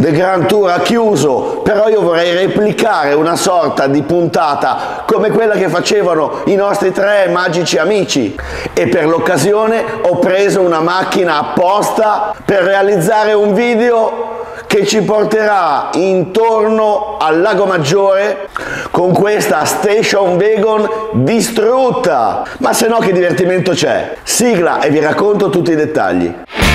The Grand Tour ha chiuso, però io vorrei replicare una sorta di puntata come quella che facevano i nostri tre magici amici, e per l'occasione ho preso una macchina apposta per realizzare un video che ci porterà intorno al Lago Maggiore con questa station wagon distrutta. Ma se no, che divertimento c'è? Sigla e vi racconto tutti i dettagli.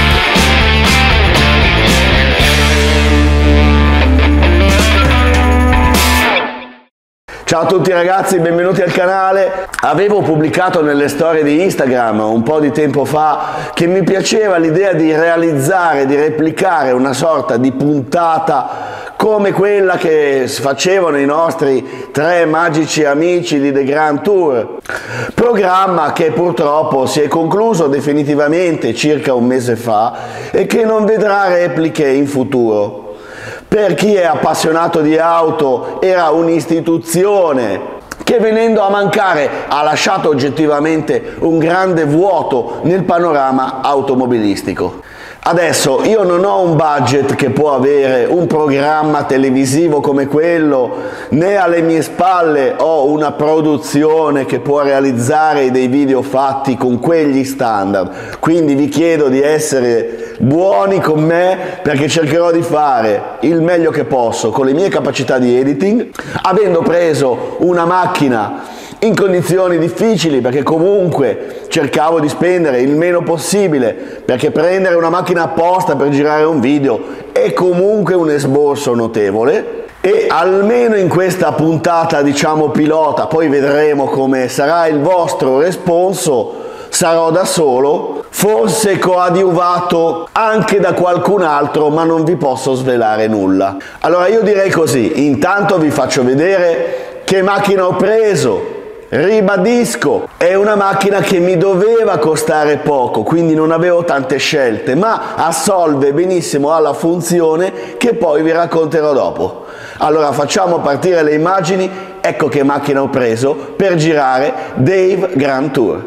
Ciao a tutti ragazzi, benvenuti al canale. Avevo pubblicato nelle storie di Instagram un po' di tempo fa che mi piaceva l'idea di realizzare, di replicare una sorta di puntata come quella che facevano i nostri tre magici amici di The Grand Tour, programma che purtroppo si è concluso definitivamente circa un mese fa e che non vedrà repliche in futuro. Per chi è appassionato di auto era un'istituzione che, venendo a mancare, ha lasciato oggettivamente un grande vuoto nel panorama automobilistico. Adesso io non ho un budget che può avere un programma televisivo come quello, né alle mie spalle ho una produzione che può realizzare dei video fatti con quegli standard, quindi vi chiedo di essere buoni con me perché cercherò di fare il meglio che posso con le mie capacità di editing, avendo preso una macchina in condizioni difficili, perché comunque cercavo di spendere il meno possibile, perché prendere una macchina apposta per girare un video è comunque un esborso notevole. E almeno in questa puntata, diciamo pilota, poi vedremo come sarà il vostro responso, sarò da solo, forse coadiuvato anche da qualcun altro, ma non vi posso svelare nulla. Allora io direi così, intanto vi faccio vedere che macchina ho preso. Ribadisco, è una macchina che mi doveva costare poco, quindi non avevo tante scelte, ma assolve benissimo alla funzione che poi vi racconterò dopo. Allora facciamo partire le immagini, ecco che macchina ho preso per girare Dave Grand Tour.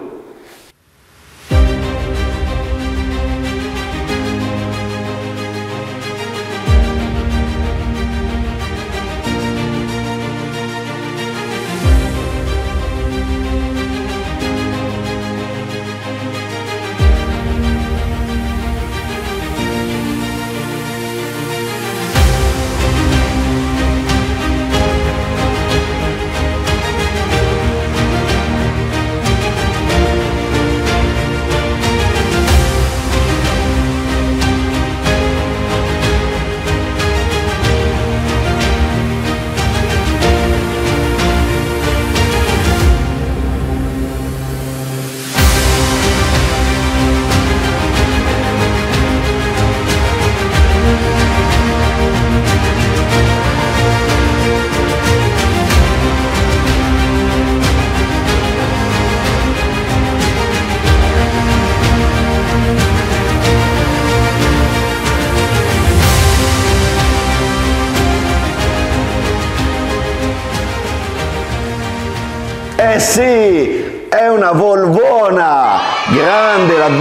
Eh sì, è una Volvona grande, la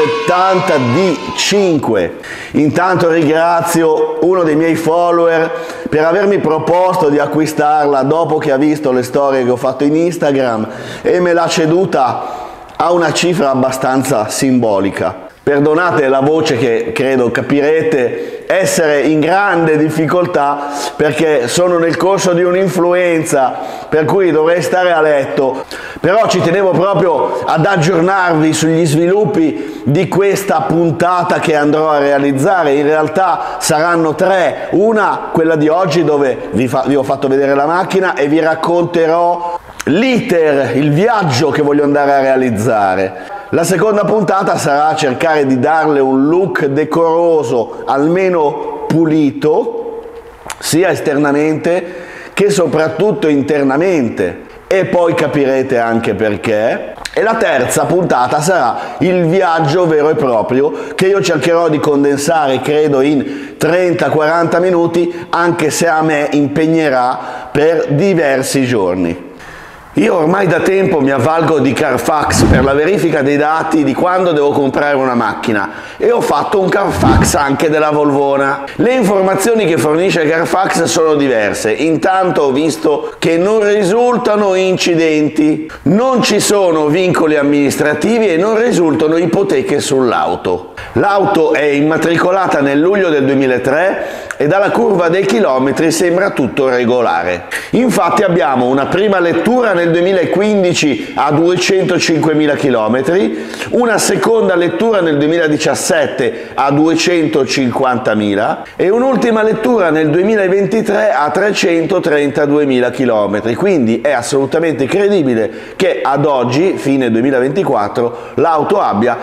V70 D5. Intanto ringrazio uno dei miei follower per avermi proposto di acquistarla dopo che ha visto le storie che ho fatto in Instagram e me l'ha ceduta a una cifra abbastanza simbolica. Perdonate la voce che credo capirete essere in grande difficoltà perché sono nel corso di un'influenza per cui dovrei stare a letto, però ci tenevo proprio ad aggiornarvi sugli sviluppi di questa puntata che andrò a realizzare. In realtà saranno tre, una quella di oggi dove vi ho fatto vedere la macchina e vi racconterò l'iter, il viaggio che voglio andare a realizzare. La seconda puntata sarà cercare di darle un look decoroso, almeno pulito, sia esternamente che soprattutto internamente, e poi capirete anche perché. E la terza puntata sarà il viaggio vero e proprio, che io cercherò di condensare credo in 30-40 minuti, anche se a me impegnerà per diversi giorni. Io ormai da tempo mi avvalgo di Carfax per la verifica dei dati di quando devo comprare una macchina e ho fatto un Carfax anche della Volvona. Le informazioni che fornisce Carfax sono diverse. Intanto ho visto che non risultano incidenti, non ci sono vincoli amministrativi e non risultano ipoteche sull'auto. L'auto è immatricolata nel luglio del 2003 e dalla curva dei chilometri sembra tutto regolare. Infatti abbiamo una prima lettura nel 2015 a 205.000 km, una seconda lettura nel 2017 a 250.000 e un'ultima lettura nel 2023 a 332.000 km. Quindi è assolutamente credibile che ad oggi, fine 2024, l'auto abbia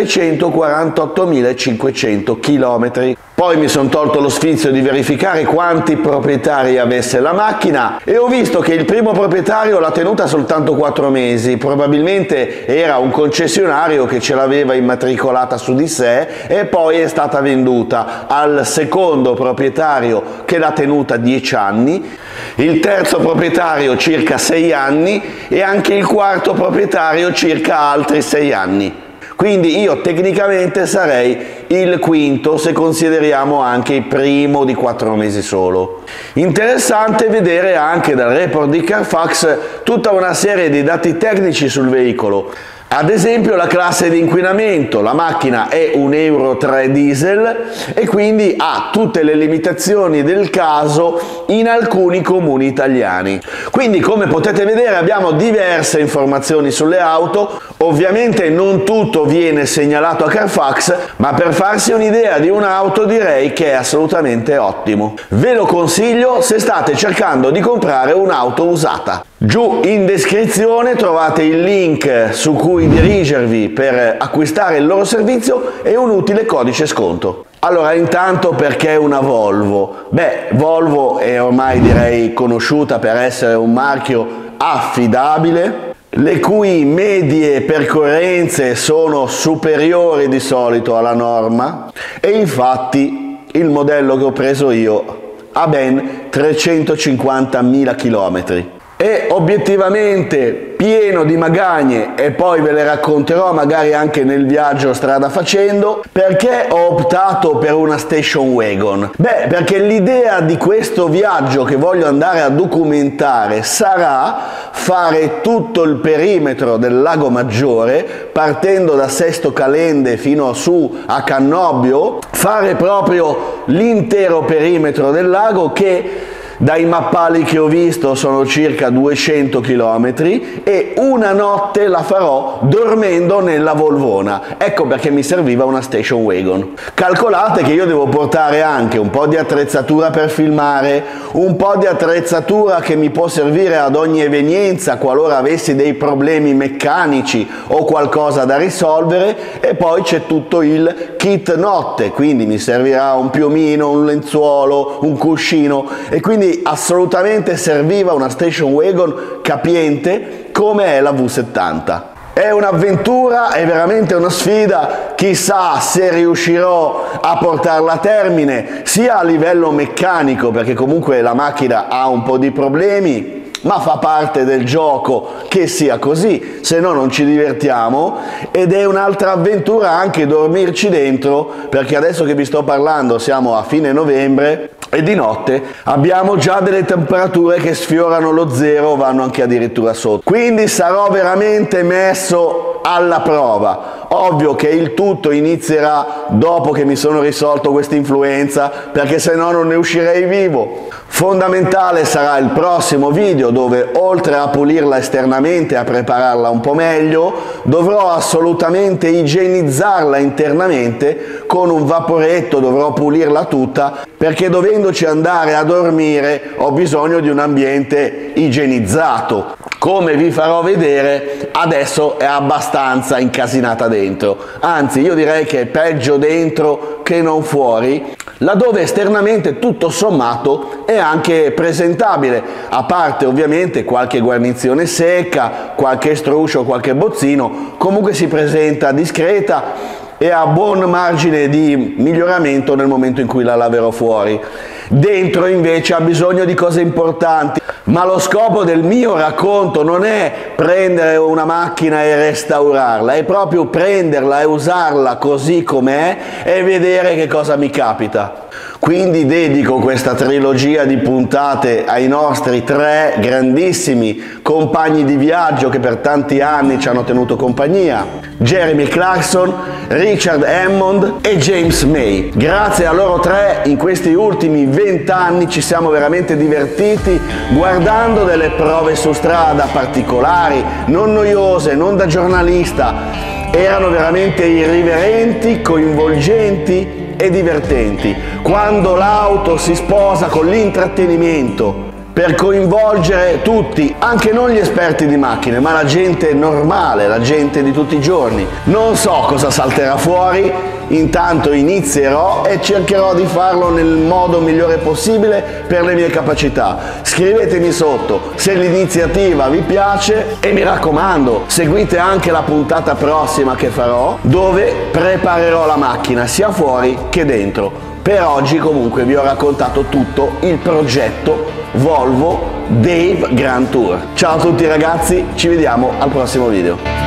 348.500 km. Poi mi sono tolto lo sfizio di verificare quanti proprietari avesse la macchina e ho visto che il primo proprietario l'ha tenuta soltanto 4 mesi, probabilmente era un concessionario che ce l'aveva immatricolata su di sé e poi è stata venduta al secondo proprietario che l'ha tenuta 10 anni, il terzo proprietario circa 6 anni e anche il quarto proprietario circa altri 6 anni. Quindi io tecnicamente sarei il quinto se consideriamo anche il primo di 4 mesi solo. Interessante vedere anche dal report di Carfax tutta una serie di dati tecnici sul veicolo. Ad esempio la classe di inquinamento, la macchina è un Euro 3 diesel e quindi ha tutte le limitazioni del caso in alcuni comuni italiani. Quindi come potete vedere abbiamo diverse informazioni sulle auto, ovviamente non tutto viene segnalato a Carfax, ma per farsi un'idea di un'auto direi che è assolutamente ottimo. Ve lo consiglio se state cercando di comprare un'auto usata. Giù in descrizione trovate il link su cui dirigervi per acquistare il loro servizio e un utile codice sconto. Allora, intanto perché una Volvo? Beh, Volvo è ormai direi conosciuta per essere un marchio affidabile, le cui medie percorrenze sono superiori di solito alla norma e infatti il modello che ho preso io ha ben 350.000 km. È obiettivamente pieno di magagne e poi ve le racconterò magari anche nel viaggio strada facendo. Perché ho optato per una station wagon? Beh, perché l'idea di questo viaggio che voglio andare a documentare sarà fare tutto il perimetro del Lago Maggiore, partendo da Sesto Calende fino su a Cannobbio, fare proprio l'intero perimetro del lago che dai mappali che ho visto sono circa 200 km e una notte la farò dormendo nella Volvona. Ecco perché mi serviva una station wagon. Calcolate che io devo portare anche un po' di attrezzatura per filmare, un po' di attrezzatura che mi può servire ad ogni evenienza qualora avessi dei problemi meccanici o qualcosa da risolvere e poi c'è tutto il kit notte, quindi mi servirà un piumino, un lenzuolo, un cuscino e quindi assolutamente serviva una station wagon capiente come è la V70. È un'avventura, è veramente una sfida, chissà se riuscirò a portarla a termine, sia a livello meccanico, perché comunque la macchina ha un po' di problemi, ma fa parte del gioco che sia così, se no non ci divertiamo, ed è un'altra avventura anche dormirci dentro, perché adesso che vi sto parlando siamo a fine novembre e di notte abbiamo già delle temperature che sfiorano lo zero, vanno anche addirittura sotto. Quindi sarò veramente messo alla prova. Ovvio che il tutto inizierà dopo che mi sono risolto questa influenza, perché se no non ne uscirei vivo. Fondamentale sarà il prossimo video dove oltre a pulirla esternamente e a prepararla un po' meglio, dovrò assolutamente igienizzarla internamente con un vaporetto, dovrò pulirla tutta perché dovendoci andare a dormire ho bisogno di un ambiente igienizzato. Come vi farò vedere, adesso è abbastanza incasinata dentro, anzi io direi che è peggio dentro che non fuori, laddove esternamente tutto sommato è anche presentabile, a parte ovviamente qualche guarnizione secca, qualche struscio, qualche bozzino, comunque si presenta discreta e ha buon margine di miglioramento nel momento in cui la laverò fuori. Dentro invece ha bisogno di cose importanti. Ma lo scopo del mio racconto non è prendere una macchina e restaurarla, è proprio prenderla e usarla così com'è e vedere che cosa mi capita. Quindi dedico questa trilogia di puntate ai nostri 3 grandissimi compagni di viaggio che per tanti anni ci hanno tenuto compagnia: Jeremy Clarkson, Richard Hammond e James May. Grazie a loro 3 in questi ultimi 20 anni ci siamo veramente divertiti guardando delle prove su strada particolari, non noiose, non da giornalista. Erano veramente irriverenti, coinvolgenti e divertenti, quando l'auto si sposa con l'intrattenimento per coinvolgere tutti, anche non gli esperti di macchine, ma la gente normale, la gente di tutti i giorni. Non so cosa salterà fuori, intanto inizierò e cercherò di farlo nel modo migliore possibile per le mie capacità. Scrivetemi sotto se l'iniziativa vi piace e mi raccomando, seguite anche la puntata prossima che farò, dove preparerò la macchina sia fuori che dentro. Per oggi comunque vi ho raccontato tutto il progetto Volvo Dave Grand Tour. Ciao a tutti ragazzi, ci vediamo al prossimo video.